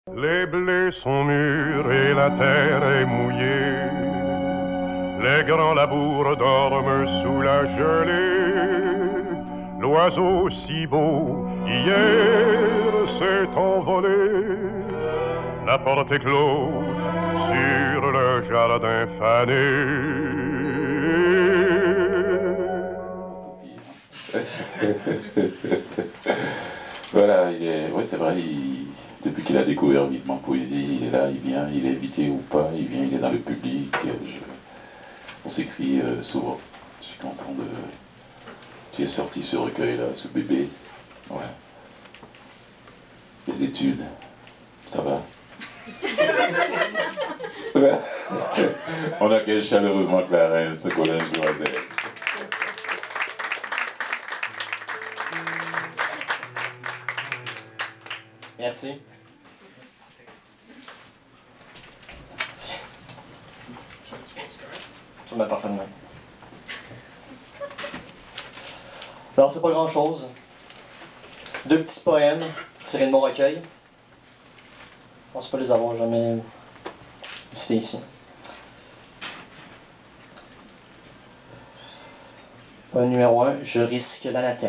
Les blés sont mûrs et la terre est mouillée. Les grands labours dorment sous la gelée. L'oiseau si beau hier s'est envolé. La porte est close sur le jardin fané. Voilà, oui, c'est vrai, depuis qu'il a découvert Vivement Poésie, il est là, il vient, il est invité ou pas, il vient, il est dans le public. On s'écrit souvent. Je suis content de qu'il ait sorti ce recueil-là, ce bébé. Ouais. Les études, ça va? On accueille chaleureusement Clarence Collège-Loisel. Merci. Je mets parfaitement. Alors, c'est pas grand-chose. 2 petits poèmes tirés de mon recueil. Je pense pas les avoir jamais cités ici. Poème numéro 1, je risque l'anathème.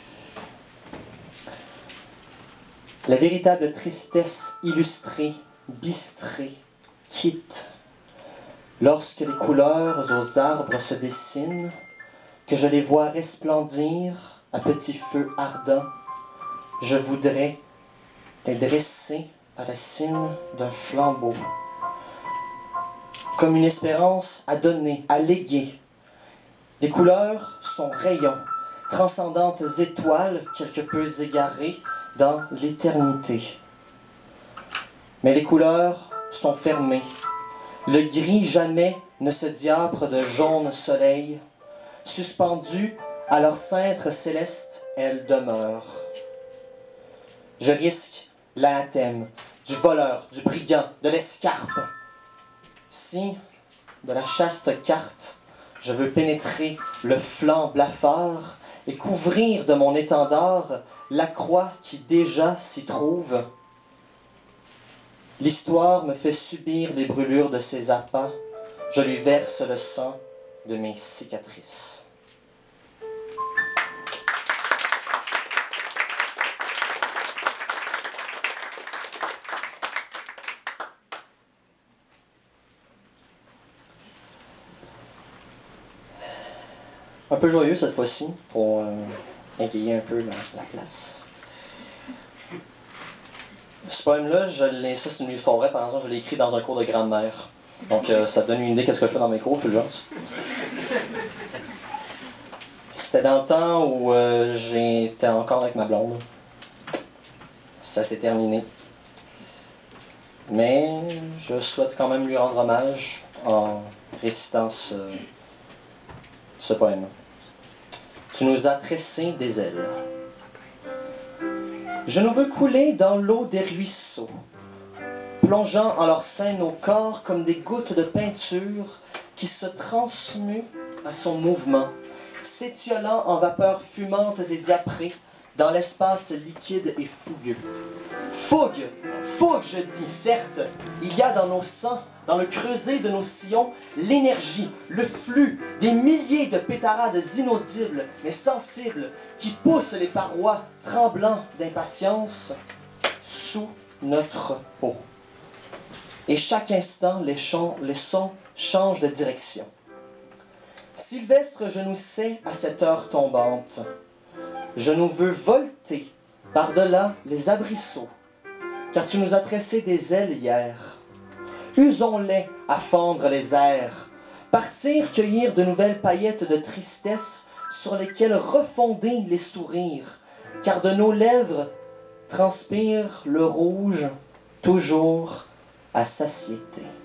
La véritable tristesse illustrée, bistrée, quitte, lorsque les couleurs aux arbres se dessinent, que je les vois resplendir à petit feu ardent, je voudrais les dresser à la cime d'un flambeau, comme une espérance à donner, à léguer. Les couleurs sont rayons, transcendantes étoiles quelque peu égarées, dans l'éternité. Mais les couleurs sont fermées. Le gris jamais ne se diapre de jaune soleil. Suspendues à leur cintre céleste, elles demeurent. Je risque l'anathème du voleur, du brigand, de l'escarpe. Si, de la chaste carte, je veux pénétrer le flanc blafard et couvrir de mon étendard la croix qui déjà s'y trouve. L'histoire me fait subir les brûlures de ses appâts, je lui verse le sang de mes cicatrices. Un peu joyeux cette fois-ci, pour égayer un peu la place. Ce poème-là, ça c'est une histoire vraie, par exemple, je l'ai écrit dans un cours de grammaire. Donc ça donne une idée de ce que je fais dans mes cours, Fulgence. C'était dans le temps où j'étais encore avec ma blonde. Ça s'est terminé. Mais je souhaite quand même lui rendre hommage en récitant ce poème. Tu nous as tressé des ailes. Je nous veux couler dans l'eau des ruisseaux, plongeant en leur sein nos corps comme des gouttes de peinture qui se transmuent à son mouvement, s'étiolant en vapeurs fumantes et diaprées dans l'espace liquide et fougueux. Fougue, fougue, je dis, certes, il y a dans nos sangs, dans le creuset de nos sillons, l'énergie, le flux, des milliers de pétarades inaudibles mais sensibles qui poussent les parois tremblants d'impatience sous notre peau. Et chaque instant, les sons changent de direction. Sylvestre, je nous sais à cette heure tombante, je nous veux volter par-delà les abrisseaux, car tu nous as tressé des ailes hier. Usons-les à fendre les airs, partir cueillir de nouvelles paillettes de tristesse sur lesquelles refonder les sourires, car de nos lèvres transpire le rouge toujours à satiété.